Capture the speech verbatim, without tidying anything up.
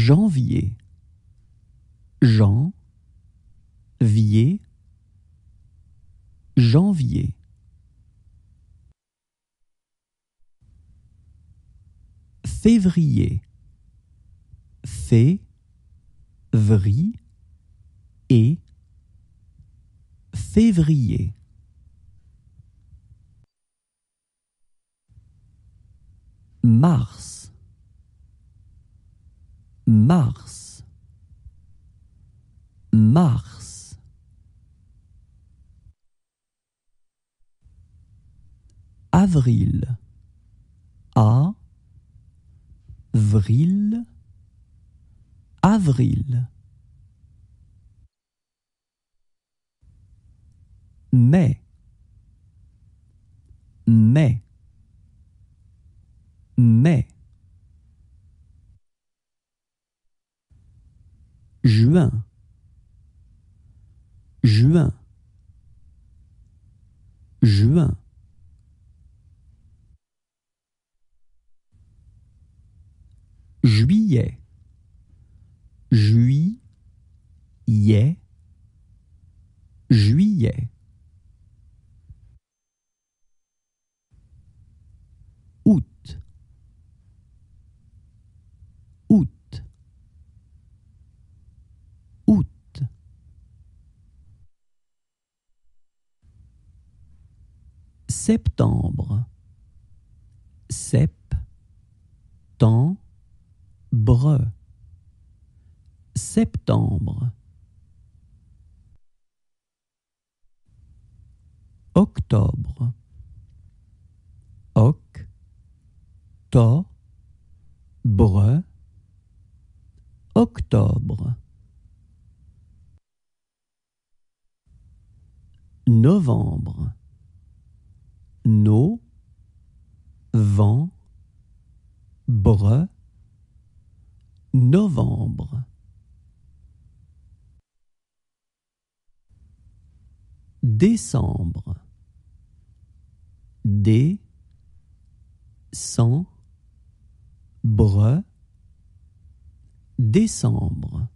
janvier, Jean, vier, janvier. Février, fé, vri, et, février. Mars, mars, mars. Avril, a, vril, avril. Mai, mai, mai. Juin, juin, juin. Juillet, juillet, juillet. Août, août, août. Septembre, septembre, septembre. Octobre, octobre, octobre. Novembre, no, vent, bre, novembre. Décembre, dé, cent, bre, décembre.